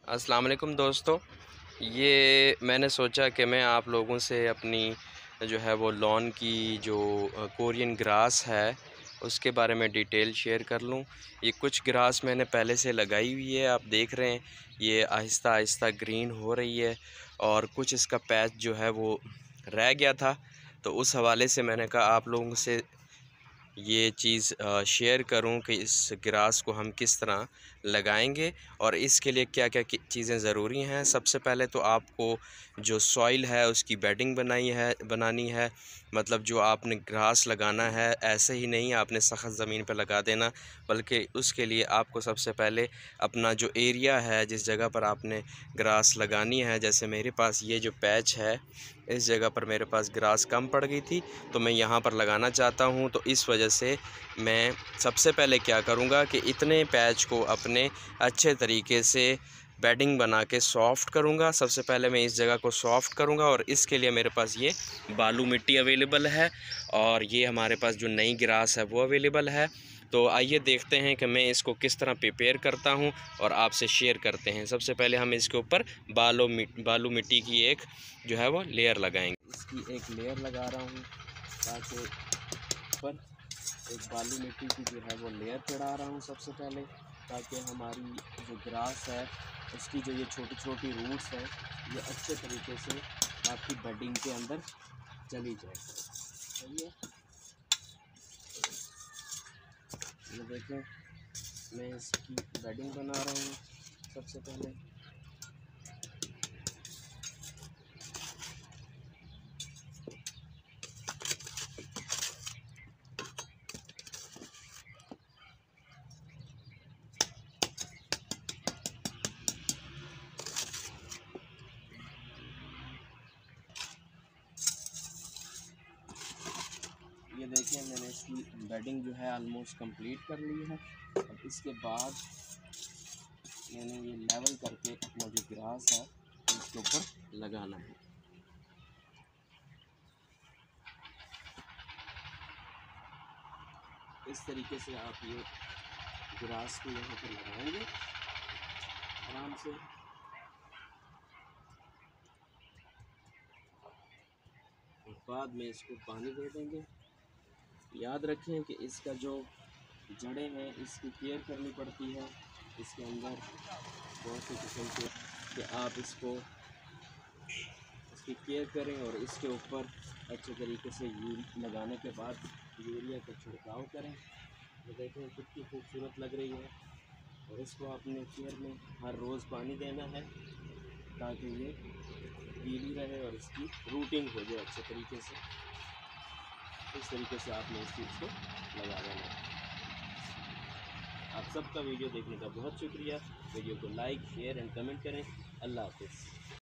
अस्सलाम वालेकुम दोस्तों। ये मैंने सोचा कि मैं आप लोगों से अपनी जो है वो लॉन की जो कोरियन ग्रास है उसके बारे में डिटेल शेयर कर लूँ। ये कुछ ग्रास मैंने पहले से लगाई हुई है, आप देख रहे हैं ये आहिस्ता आहिस्ता ग्रीन हो रही है और कुछ इसका पैच जो है वो रह गया था, तो उस हवाले से मैंने कहा आप लोगों से ये चीज़ शेयर करूं कि इस ग्रास को हम किस तरह लगाएंगे और इसके लिए क्या क्या चीज़ें ज़रूरी हैं। सबसे पहले तो आपको जो सॉइल है उसकी बेडिंग बनानी है, मतलब जो आपने ग्रास लगाना है ऐसे ही नहीं आपने सख्त ज़मीन पर लगा देना, बल्कि उसके लिए आपको सबसे पहले अपना जो एरिया है जिस जगह पर आपने ग्रास लगानी है, जैसे मेरे पास ये जो पैच है इस जगह पर मेरे पास ग्रास कम पड़ गई थी तो मैं यहाँ पर लगाना चाहता हूँ, तो इस वजह से मैं सबसे पहले क्या करूँगा कि इतने पैच को अपने अच्छे तरीके से बेडिंग बना के सॉफ़्ट करूँगा। सबसे पहले मैं इस जगह को सॉफ़्ट करूँगा और इसके लिए मेरे पास ये बालू मिट्टी अवेलेबल है और ये हमारे पास जो नई ग्रास है वो अवेलेबल है। तो आइए देखते हैं कि मैं इसको किस तरह प्रिपेयर करता हूं और आपसे शेयर करते हैं। सबसे पहले हम इसके ऊपर बालू मिट्टी की एक जो है वो लेयर लगाएंगे। इसकी एक लेयर लगा रहा हूं ताकि ऊपर एक बालू मिट्टी की जो है वो लेयर चढ़ा रहा हूं सबसे पहले, ताकि हमारी जो ग्रास है उसकी जो ये छोटी छोटी रूट्स हैं ये अच्छे तरीके से आपकी बेडिंग के अंदर चली जाए। सही है, ये देखें मैं इसकी बेडिंग बना रहा हूँ सबसे पहले। ये देखिए मैंने इसकी बेडिंग जो है ऑलमोस्ट कंप्लीट कर ली है। अब इसके बाद मैंने ये लेवल करके अपना जो ग्रास है इसके ऊपर लगाना है। इस तरीके से आप ये ग्रास को यहाँ पर लगाएंगे आराम से। और बाद में इसको पानी दे देंगे। याद रखें कि इसका जो जड़ें हैं इसकी केयर करनी पड़ती है। इसके अंदर बहुत से किस्म के कि आप इसको इसकी केयर करें और इसके ऊपर अच्छे तरीके से लगाने के बाद यूरिया का छिड़काव करें। तो देखें कितनी खूबसूरत लग रही है और इसको अपने केयर में हर रोज़ पानी देना है ताकि ये गीली रहे और इसकी रूटिंग हो जाए अच्छे तरीके से। इस तरीके से आपने इस चीज़ को लगा देना है। आप सबका वीडियो देखने का बहुत शुक्रिया। वीडियो को लाइक शेयर एंड कमेंट करें। अल्लाह हाफ़िज़।